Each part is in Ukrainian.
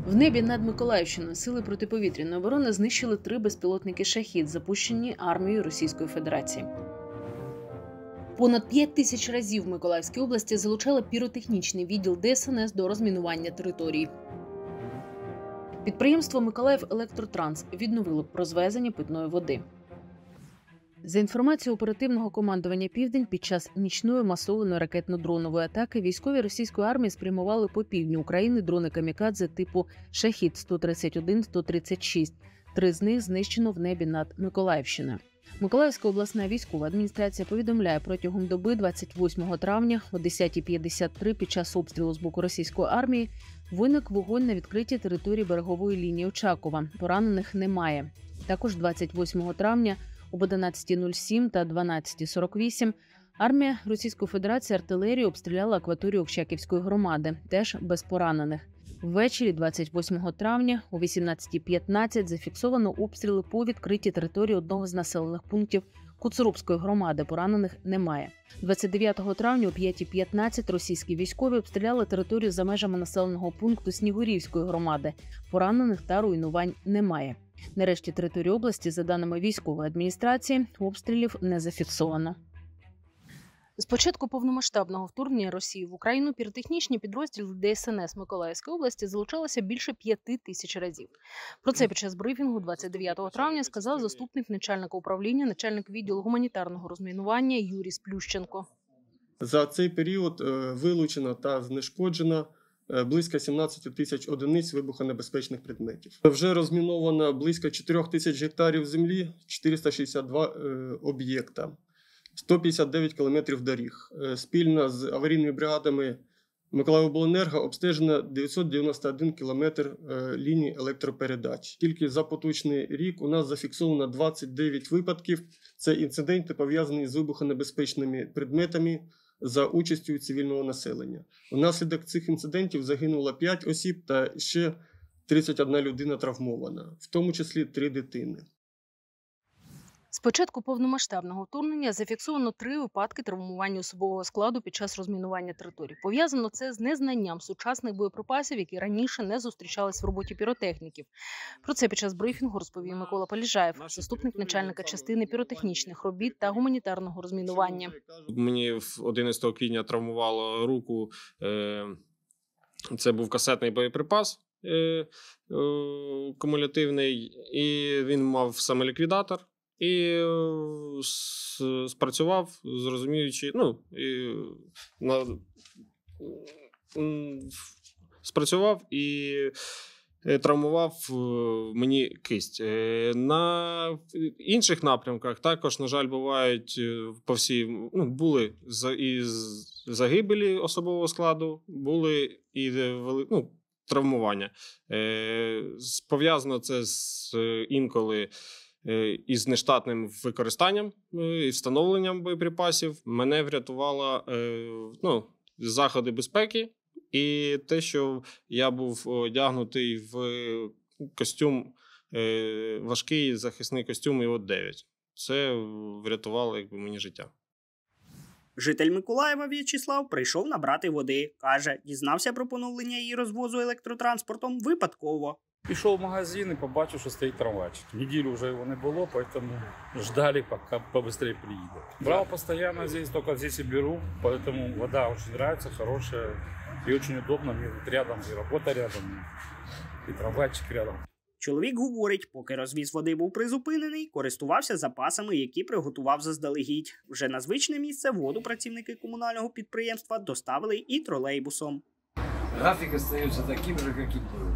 В небі над Миколаївщиною сили протиповітряної оборони знищили 3 безпілотники «Шахід», запущені армією Російської Федерації. Понад 5 тисяч разів в Миколаївській області залучали піротехнічний відділ ДСНС до розмінування територій. Підприємство «Миколаївелектротранс» відновило розвезення питної води. За інформацією оперативного командування «Південь», під час нічної масованої ракетно-дронової атаки військові російської армії спрямували по півдню України дрони камікадзе типу «Шахід-131-136». 3 з них знищено в небі над Миколаївщиною. Миколаївська обласна військова адміністрація повідомляє, протягом доби 28 травня о 10:53 під час обстрілу з боку російської армії виник вогонь на відкритій території берегової лінії Очакова. Поранених немає. Також 28 травня об 11:07 та 12:48 армія Російської Федерації артилерією обстріляла акваторію Окчаківської громади, теж без поранених. Ввечері 28 травня о 18:15 зафіксовано обстріли по відкритій території одного з населених пунктів Куцурубської громади. Поранених немає. 29 травня о 5:15 російські військові обстріляли територію за межами населеного пункту Снігурівської громади. Поранених та руйнувань немає. Нарешті території області, за даними військової адміністрації, обстрілів не зафіксовано. З початку повномасштабного вторгнення Росії в Україну піротехнічні підрозділи ДСНС Миколаївської області залучалися більше 5 тисяч разів. Про це під час брифінгу 29 травня сказав заступник начальника управління, начальник відділу гуманітарного розмінування Юрій Сплющенко. За цей період вилучено та знешкоджено близько 17 тисяч одиниць вибухонебезпечних предметів. Вже розміновано близько 4 тисяч гектарів землі, 462 об'єкта, 159 кілометрів доріг. Спільно з аварійними бригадами Миколаївобленерго обстежено 991 кілометр ліній електропередач. Тільки за поточний рік у нас зафіксовано 29 випадків. Це інциденти, пов'язані з вибухонебезпечними предметами за участю цивільного населення. Внаслідок цих інцидентів загинуло 5 осіб та ще 31 людина травмована, в тому числі 3 дитини. З початку повномасштабного вторгнення зафіксовано 3 випадки травмування особового складу під час розмінування територій. Пов'язано це з незнанням сучасних боєприпасів, які раніше не зустрічались в роботі піротехніків. Про це під час брифінгу розповів Микола Поліжаєв, заступник начальника частини піротехнічних робіт та гуманітарного розмінування. Мені 11 квітня травмувало руку, це був касетний боєприпас кумулятивний, і він мав самоліквідатор. І спрацював, зрозуміючи, спрацював і травмував мені кисть. На інших напрямках також, на жаль, бувають були і загибелі особового складу, були і травмування. Пов'язано це з інколи із нештатним використанням і встановленням боєприпасів. Мене врятувало заходи безпеки і те, що я був одягнутий в костюм, важкий захисний костюм ІО-9. Це врятувало мені життя. Житель Миколаєва В'ячеслав прийшов набрати води. Каже, дізнався про поновлення її розвозу електротранспортом випадково. Пішов в магазин і побачив, що стоїть трамвайчик. Неділю вже його не було, тому ждали, поки побыстрее приїде. Брал постоянно здесь, только здесь и беру, поэтому вода очень нравится, хорошая и очень удобно. Мне тут рядом и работа рядом, и трамвайчик рядом. Чоловік говорить, поки розвіз води був призупинений, користувався запасами, які приготував заздалегідь. Вже на звичне місце воду працівники комунального підприємства доставили і тролейбусом. График остается таким же, как и был.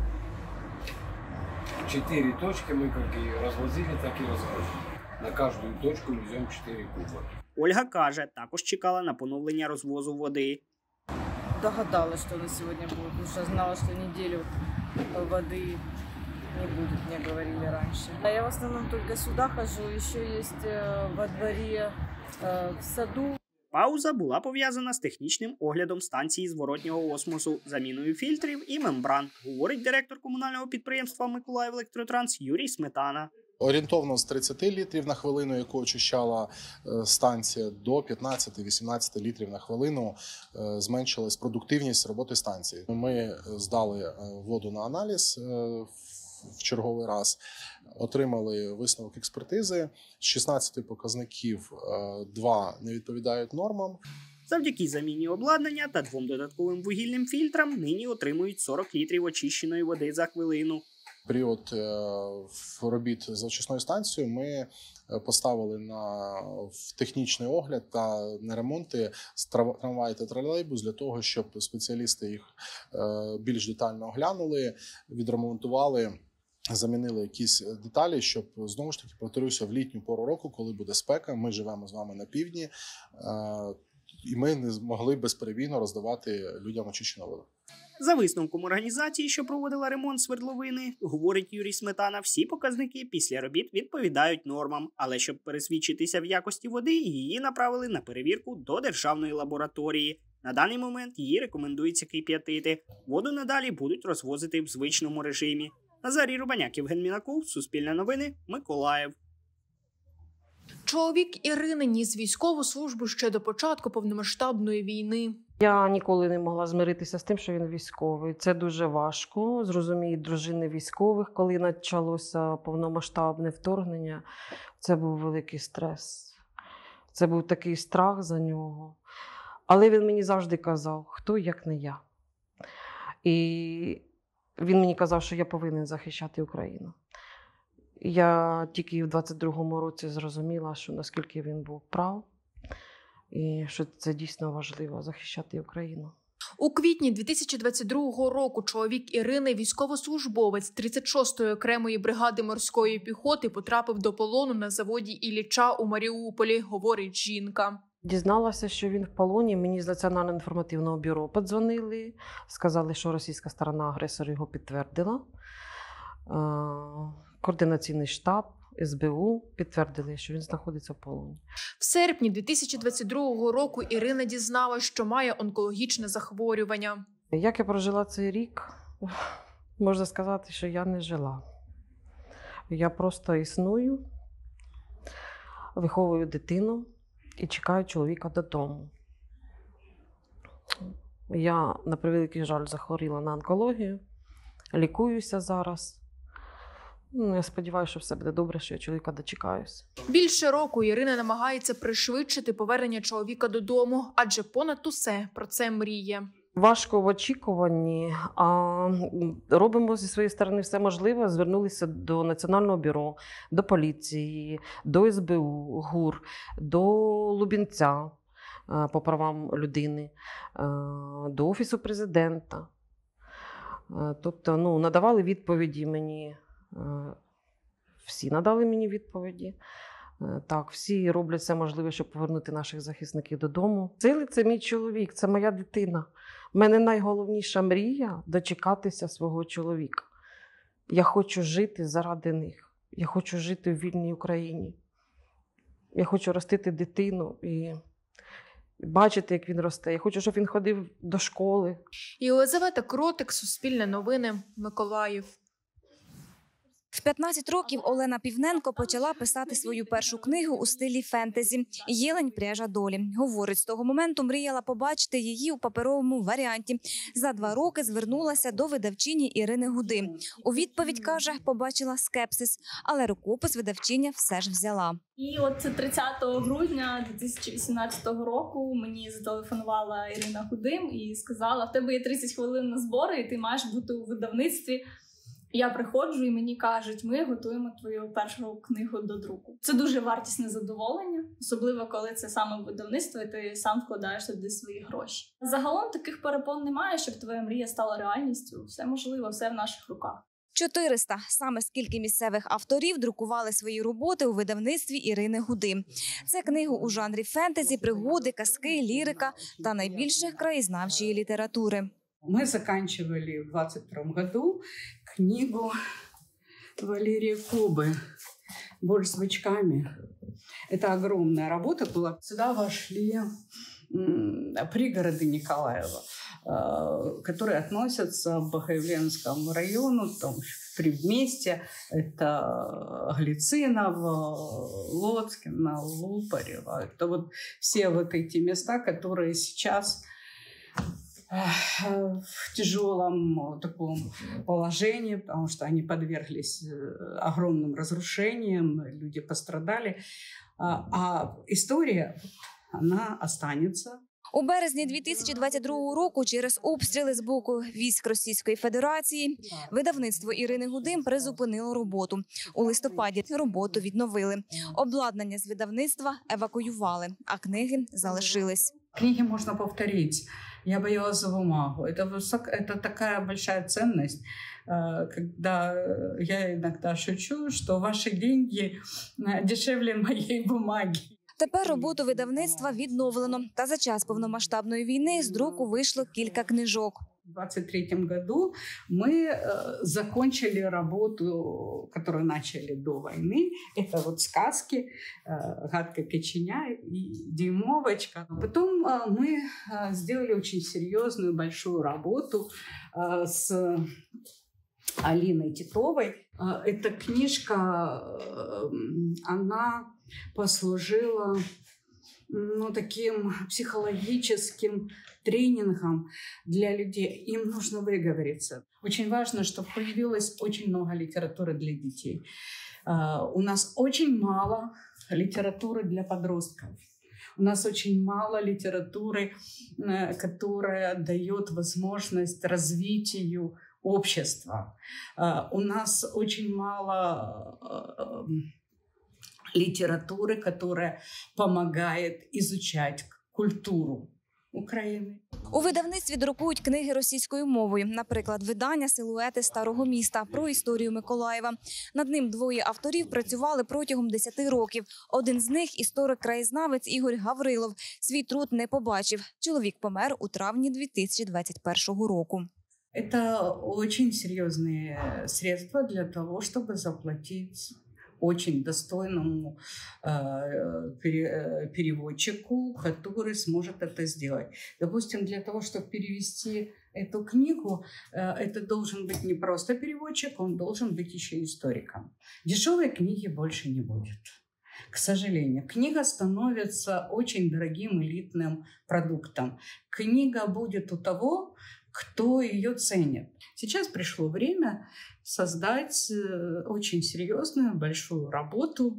4 точки мы как и развозили, так и развозим. На каждую точку везем 4 куба. Ольга каже, також чекала на поновлення розвозу води. Догадалась, что на сегодня будет, потому что знала, что неделю воды не будет, мне говорили раньше. А я в основном только сюда хожу, еще есть во дворе, в саду. Пауза була пов'язана з технічним оглядом станції зворотнього осмосу, заміною фільтрів і мембран, говорить директор комунального підприємства «Миколаївелектротранс» Юрій Сметана. Орієнтовно з 30 літрів на хвилину, яку очищала станція, до 15-18 літрів на хвилину зменшилась продуктивність роботи станції. Ми здали воду на аналіз в черговий раз, отримали висновок експертизи. З 16 показників 2 не відповідають нормам. Завдяки заміні обладнання та 2 додатковим вугільним фільтрам нині отримують 40 літрів очищеної води за хвилину. Період робіт з очисною станцією ми поставили в технічний огляд та на ремонти трамвай та тролейбус для того, щоб спеціалісти їх більш детально оглянули, відремонтували, замінили якісь деталі, щоб, знову ж таки, повторюся, в літню пору року, коли буде спека, ми живемо з вами на півдні, і ми не змогли безперебійно роздавати людям очищену воду. За висновком організації, що проводила ремонт свердловини, говорить Юрій Сметана, всі показники після робіт відповідають нормам. Але щоб пересвідчитися в якості води, її направили на перевірку до державної лабораторії. На даний момент її рекомендується кип'ятити. Воду надалі будуть розвозити в звичному режимі. Назарій Рубаняк, Євген Мінаков, Суспільне новини, Миколаїв. Чоловік Ірини ніс військову службу ще до початку повномасштабної війни. Я ніколи не могла змиритися з тим, що він військовий. Це дуже важко. Зрозуміють дружини військових, коли почалося повномасштабне вторгнення. Це був великий стрес. Це був такий страх за нього. Але він мені завжди казав, хто як не я. І він мені казав, що я повинен захищати Україну. Я тільки в 22-му році зрозуміла, що наскільки він був прав, і що це дійсно важливо – захищати Україну. У квітні 2022 року чоловік Ірини, військовослужбовець 36-ї окремої бригади морської піхоти, потрапив до полону на заводі Ілліча у Маріуполі, говорить жінка. Дізналася, що він в полоні, мені з Національного інформативного бюро подзвонили, сказали, що російська сторона агресор його підтвердила. Координаційний штаб, СБУ підтвердили, що він знаходиться в полоні. В серпні 2022 року Ірина дізналася, що має онкологічне захворювання. Як я прожила цей рік, можна сказати, що я не жила. Я просто існую, виховую дитину і чекаю чоловіка додому. Я, на превеликий жаль, захворіла на онкологію, лікуюся зараз. Я сподіваюся, що все буде добре, що я чоловіка дочекаюся. Більше року Ірина намагається пришвидшити повернення чоловіка додому, адже понад усе про це мріє. Важко в очікуванні, а робимо зі своєї сторони все можливе. Звернулися до Національного бюро, до поліції, до СБУ, ГУР, до Лубінця по правам людини, до Офісу президента. Тобто, надавали відповіді мені. Всі надали мені відповіді. Так, всі роблять все можливе, щоб повернути наших захисників додому. Сили – це мій чоловік, це моя дитина. У мене найголовніша мрія – дочекатися свого чоловіка. Я хочу жити заради них. Я хочу жити в вільній Україні. Я хочу ростити дитину і бачити, як він росте. Я хочу, щоб він ходив до школи. Єлизавета Кротик, Суспільне новини, Миколаїв. В 15 років Олена Півненко почала писати свою першу книгу у стилі фентезі «Єлень пряжа долі». Говорить, з того моменту мріяла побачити її у паперовому варіанті. За 2 роки звернулася до видавчині Ірини Гуди. У відповідь, каже, побачила скепсис, але рукопис видавчиня все ж взяла. І от 30 грудня 2018 року мені зателефонувала Ірина Гудим і сказала, в тебе є 30 хвилин на збори, і ти маєш бути у видавництві. Я приходжу і мені кажуть, ми готуємо твою першу книгу до друку. Це дуже вартісне задоволення, особливо коли це саме видавництво і ти сам вкладаєш туди свої гроші. Загалом таких перепон немає, щоб твоя мрія стала реальністю. Все можливо, все в наших руках. 400 – саме скільки місцевих авторів друкували свої роботи у видавництві Ірини Гуди. Це книги у жанрі фентезі, пригоди, казки, лірика та найбільше краєзнавчої літератури. Мы заканчивали в 2022 году книгу Валерия Кобы «Борщ с бычками». Это огромная работа была. Сюда вошли пригороды Николаева, которые относятся к Богоявленскому району, там Предместье, это Глицинов, Лоцкино, Лупарево. Это вот все вот эти места, которые сейчас в тяжелом таком положении, потому что они подверглись огромным разрушениям, люди пострадали. А история, она останется. У березні 2022 року через обстріли з боку військ Російської Федерації видавництво Ірини Гудим призупинило роботу. У листопаді роботу відновили. Обладнання з видавництва евакуювали, а книги залишились. Книги можно повторить. Я боялась за бумагу. Это такая большая ценность, когда я иногда шучу, что ваши деньги дешевле моей бумаги. Тепер роботу видавництва відновлено. Та за час повномасштабної війни з друку вийшло кілька книжок. В 2023 году мы закончили работу, которую начали до войны. Это вот сказки «Гадкая Коченя» и «Дюймовочка». Потом мы сделали очень серьезную большую работу с Алиной Титовой. Эта книжка, она послужила таким психологическим тренингом для людей. Им нужно выговориться. Очень важно, чтобы появилось очень много литературы для детей. У нас очень мало литературы для подростков. У нас очень мало литературы, которая дает возможность развитию общества. У нас очень мало литературы, которая помогает изучать культуру України. У видавництві друкують книги російською мовою. Наприклад, видання «Силуети старого міста» про історію Миколаєва. Над ним двоє авторів працювали протягом 10 років. Один з них – історик-краєзнавець Ігор Гаврилов. Свій труд не побачив. Чоловік помер у травні 2021 року. Это очень серьезные средства для того, чтобы заплатить очень достойному переводчику, который сможет это сделать. Допустим, для того, чтобы перевести эту книгу, это должен быть не просто переводчик, он должен быть еще историком. Дешевой книги больше не будет. К сожалению, книга становится очень дорогим элитным продуктом. Книга будет у того, кто ее ценит. Сейчас пришло время создать очень серьезную, большую работу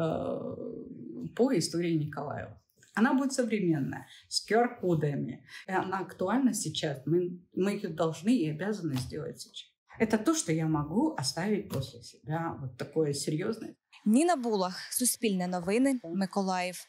по истории Николаева. Она будет современная, с QR-кодами. И она актуальна сейчас. Мы ее должны и обязаны сделать сейчас. Это то, что я могу оставить после себя. Вот такое серьезное. Ніна Булах, Суспільне новини, Миколаїв.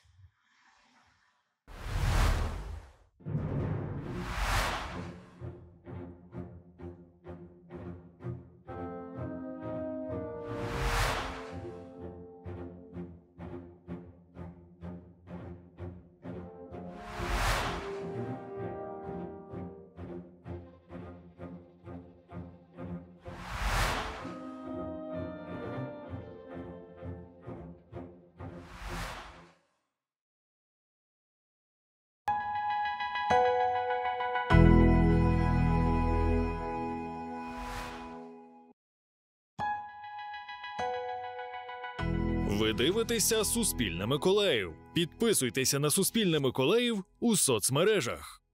Ви дивитеся «Суспільне Миколаїв». Підписуйтеся на «Суспільне Миколаїв» у соцмережах.